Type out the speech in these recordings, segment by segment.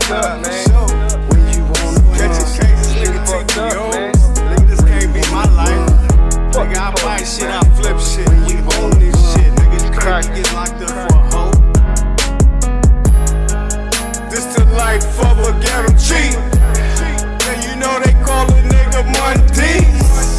fucked up, man. When you wanna catch a case, nigga, fucked up, man. Nigga, this can't be my life. Nigga, I buy shit, I flip shit. We own this shit, nigga. You can't get locked up for a hoe. This the life of a ghetto cheat. And you know they call a nigga Monday.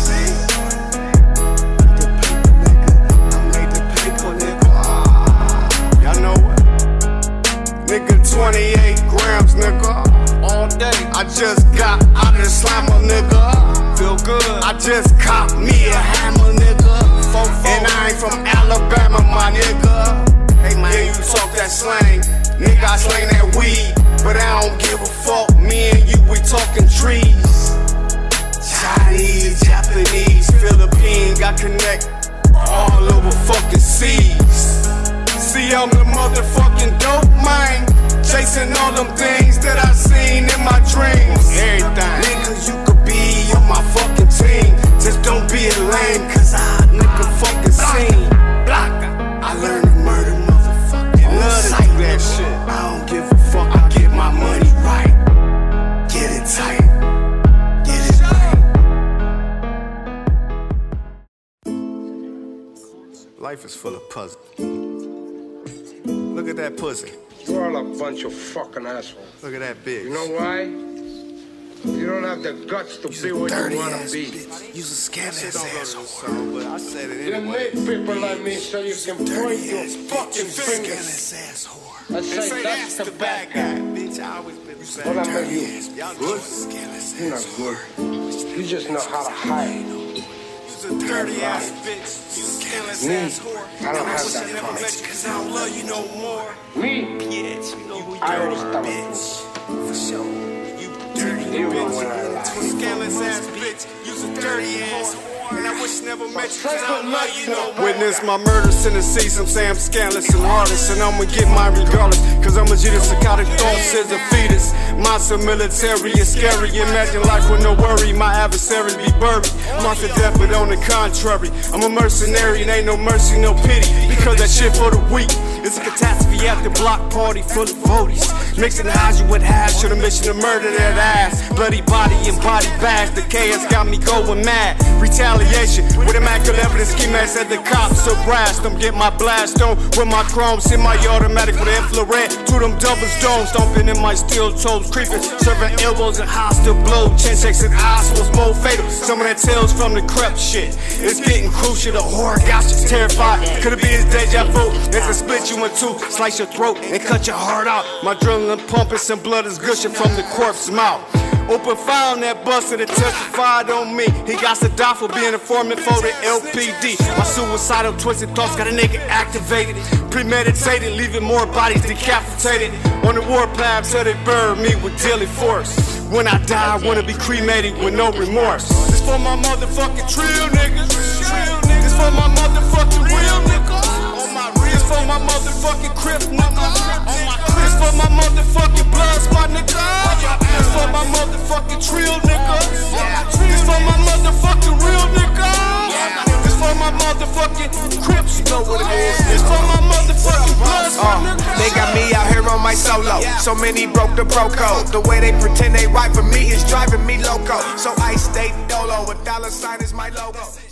Nigga, 28 grams, nigga, all day. I just got out of the slammer, nigga. Feel good. I just copped me a hammer, nigga. And I ain't from Alabama, my nigga. Hey man, yeah, you talk that slang, nigga, I slang that weed, but I don't give a fuck. Me and you, we talking trees. Chinese, Japanese, Philippines, got connect all over fucking seas. See, I'm the motherfucking dope man, chasing all them things that I seen in my dreams. Everything. Niggas, you could be on my fucking team. Just don't be a lame, cause I nigga fucking seen. I learned to murder motherfucking love to do that shit. I don't give a fuck, I get my money right. Get it tight. Get it right. Life is full of puzzles. Look at that pussy. You're all a bunch of fucking assholes. Look at that bitch. You know why? You don't have the guts to be what you want to be. You's a scandalous asshole. But I said it anyway. You need people like me so you can point your fucking fingers. I say that's the bad guy. Bitch, I always been What I mean, you good? You're not good. You just know how to hide. You's a dirty ass bitch. Me, I don't have that problem. Cause I don't love you no more. Me, Bitch, you know who you I are, always thought bitch. For sure. You dirty You bitch. when I lie. Scandalous ass bitch. You's a dirty ass. And I wish never met you cause I don't love you no more. Witness my murder Tennessee, some say I'm scandalous and heartless, and I'ma get mine regardless, cause I'm a genius, psychotic thoughts as a fetus. Monster military is scary, imagine life with no worry, my adversary be buried. Marked to death, but on the contrary, I'm a mercenary and ain't no mercy, no pity, because that shit for the weak. It's a catastrophe at the block party full of voties, mixing hash with hash on a mission to murder that ass. Bloody body and body bags, the chaos got me going mad. Retaliation with immaculate evidence, ski mask at the cops so brass. Them get my blast on with my chrome, semi-automatic with infrared. To them double stones, stomping in my steel toes, creeping, serving elbows and hostile blow. Chin checks and eyes was more fatal. Some of that tales from the crep shit. It's getting crucial, the horror got you terrified. Could it be his deja vu? It's a split you in two, slice your throat and cut your heart out. My adrenaline pumping, some blood is gushing from the corpse's mouth. Open fire on that buster that testified on me. He got to die for being informant for the LPD. My suicidal twisted thoughts got a nigga activated, premeditated, leaving more bodies decapitated. On the warpath, so they buried me with deadly force. When I die, I wanna be cremated with no remorse. This for my motherfucking trill niggas. This for my motherfucking real niggas. This for my motherfucking crip niggas. This for my motherfucking bloods, my nigga. This for my motherfucking trill niggas. This for my motherfucking real niggas. This for my motherfucking crips, you know what it is. This for my motherfucking bloods, my nigga. They got me out here on my solo. So many broke the bro code. The way they pretend they right for me is driving me loco. So I stay dolo, $1 sign is my logo.